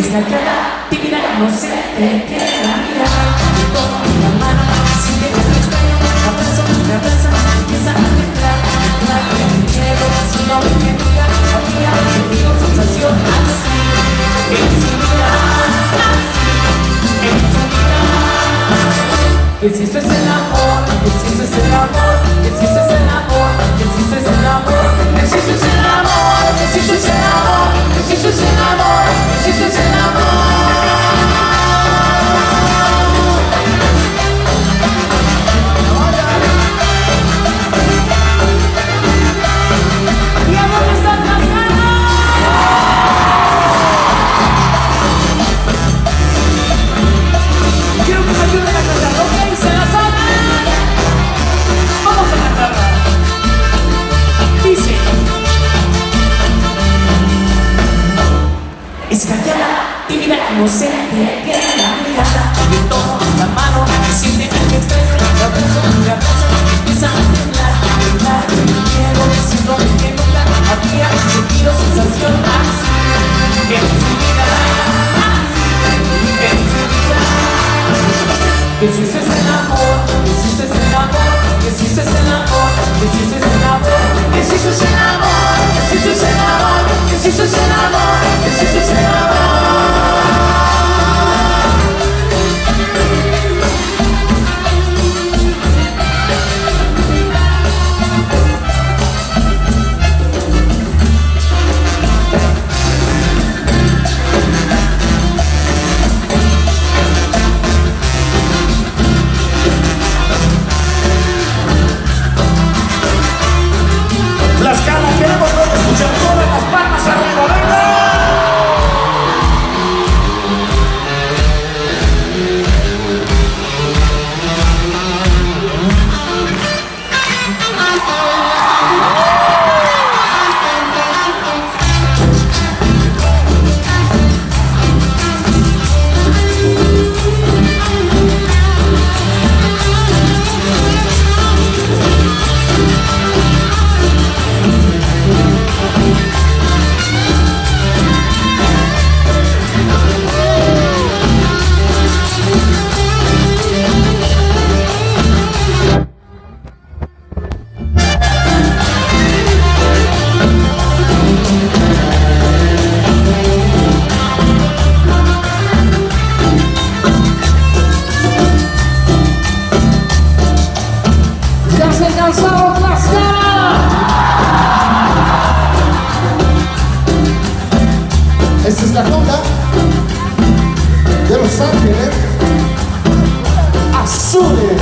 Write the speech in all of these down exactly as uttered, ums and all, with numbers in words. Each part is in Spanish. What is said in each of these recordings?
Es callada, tímida, no se te queda mirar. Me tomo la mano, sigue que te extraño. Me abrazo, me abraza, empieza a temblar. Temblar de miedo, si no me que nunca había sentido sensación así. En su vida, así, en su vida. Que si esto es el amor, que si esto es el amor, que si esto es el amor, que si esto es el amor, que si esto es el amor, que si esto es el amor, que si esto es el amor, que si esto es el amor. ¿Y a dónde están las ganas? Quiero que me ayuden a cantar, ¿ok? ¿Se la saben? Vamos a cantarla. Dice: es callada, tímida, no se te queda mirada. Le tomo la mano, me siente algo extraño. La abrazo, me abraza, empieza a temblar. Temblar de miedo, siento que nunca había sentido sensación así. En su vida, en su vida. Que si ese es el amor, que si ese es el amor, que si ese es el amor, que si ese es el amor, que si ese es el amor, que si ese es el amor, que si ese es el amor, que si ese es el amor. Las ganas, queremos ver escuchar todas las palmas arriba, venga. Esta es la ronda de Los Ángeles Azules.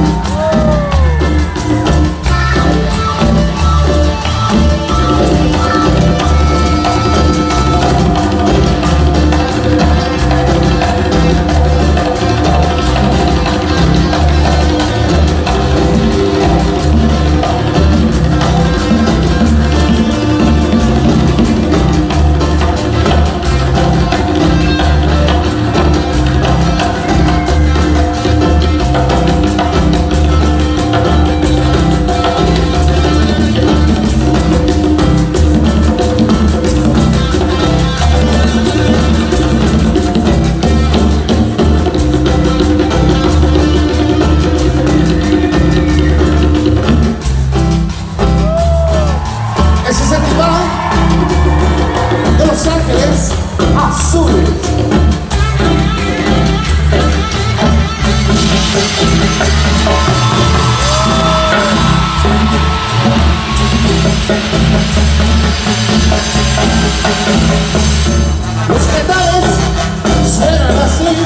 Los metales suenan así.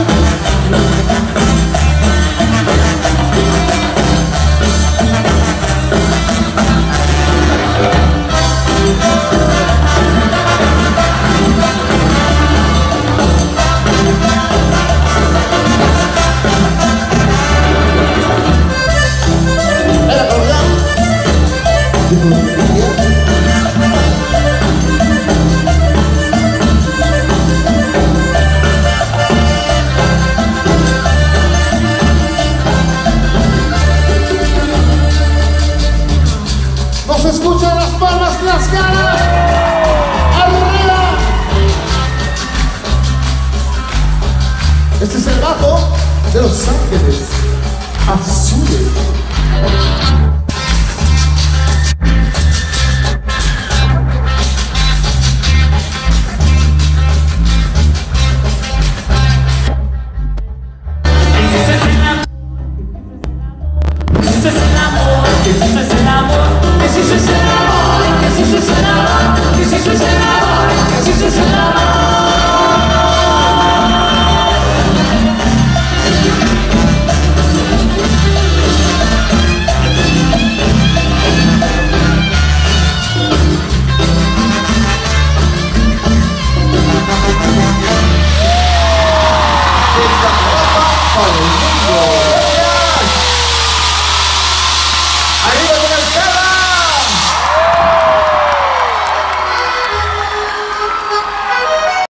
El acordeón. Se escuchan las palmas, las ganas. ¡Arriba! Este es el vato de Los Ángeles Azules. Esta trapa para el mundo.